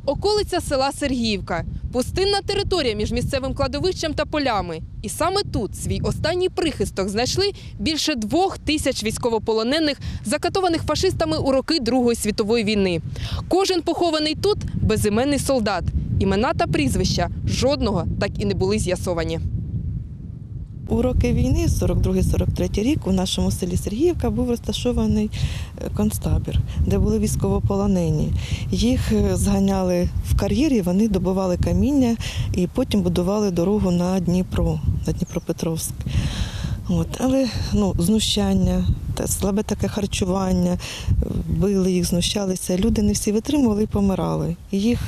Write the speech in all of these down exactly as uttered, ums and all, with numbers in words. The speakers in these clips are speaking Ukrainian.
Околиця села Сергіївка. Пустинна територія між місцевим кладовищем та полями. І саме тут свій останній прихисток знайшли більше двох тисяч військовополонених, закатованих фашистами у роки Другої світової війни. Кожен похований тут – безіменний солдат. Імена та прізвища жодного так і не були з'ясовані. У роки війни, сорок другий — сорок третій рік, у нашому селі Сергіївка був розташований концтабір, де були військовополонені. Їх зганяли в кар'єрі, вони добували каміння і потім будували дорогу на Дніпро, на Дніпропетровськ. От. Але ну, знущання, слабе таке харчування, били їх, знущалися. Люди не всі витримували і помирали. Їх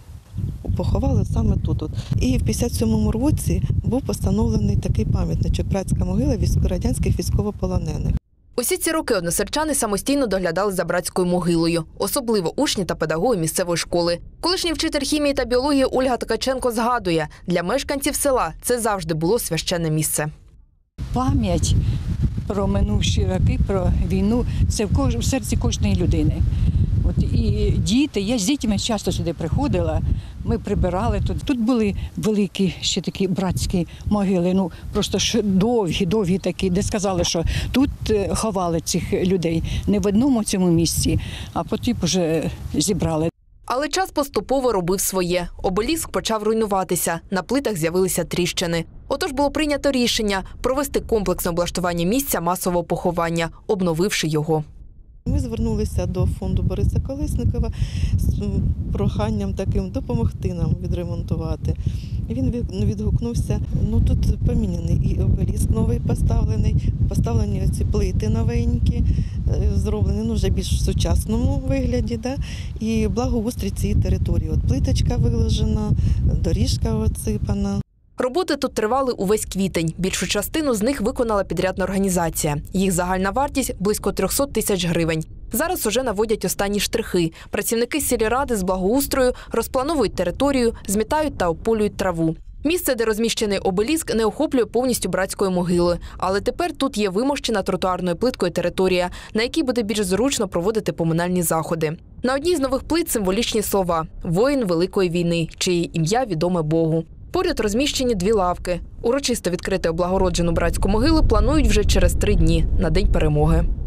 поховали саме тут. І в п'ятдесят сьомому році був постановлений такий пам'ятничок, братська могила радянських військовополонених. Усі ці роки односельчани самостійно доглядали за братською могилою, особливо учні та педагоги місцевої школи. Колишній вчитель хімії та біології Ольга Ткаченко згадує, для мешканців села це завжди було священне місце. Пам'ять про минувші роки, про війну – це в, кож... в серці кожної людини. От і діти, я з дітьми часто сюди приходила, ми прибирали тут. Тут були великі ще такі братські могили, ну просто ж довгі, довгі такі, де сказали, що тут ховали цих людей не в одному цьому місці, а потім вже зібрали. Але час поступово робив своє. Обеліск почав руйнуватися, на плитах з'явилися тріщини. Отож було прийнято рішення провести комплексне облаштування місця масового поховання, обновивши його. Ми звернулися до фонду Бориса Колесникова з проханням таким допомогти нам відремонтувати. Він відгукнувся, ну тут поміняний і обеліск новий поставлений, поставлені ці плити новенькі, зроблені ну, вже більш в сучасному вигляді, да? І благоустрій цієї території. От плиточка виложена, доріжка отсипана. Роботи тут тривали увесь квітень. Більшу частину з них виконала підрядна організація. Їх загальна вартість – близько триста тисяч гривень. Зараз уже наводять останні штрихи. Працівники сільради з благоустрою розплановують територію, змітають та ополюють траву. Місце, де розміщений обеліск, не охоплює повністю братської могили. Але тепер тут є вимощена тротуарною плиткою територія, на якій буде більш зручно проводити поминальні заходи. На одній з нових плит символічні слова «Воїн Великої війни», чиє ім'я відоме Богу. Поряд розміщені дві лавки. Урочисто відкрити облагороджену братську могилу планують вже через три дні, на День перемоги.